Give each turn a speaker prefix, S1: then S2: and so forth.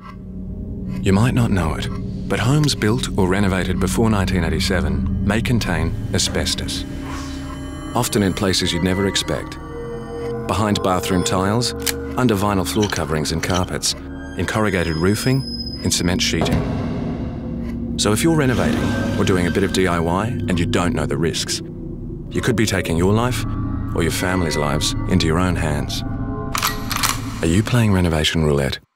S1: You might not know it, but homes built or renovated before 1987 may contain asbestos, often in places you'd never expect. Behind bathroom tiles, under vinyl floor coverings and carpets, in corrugated roofing, in cement sheeting. So if you're renovating or doing a bit of DIY and you don't know the risks, you could be taking your life or your family's lives into your own hands. Are you playing renovation roulette?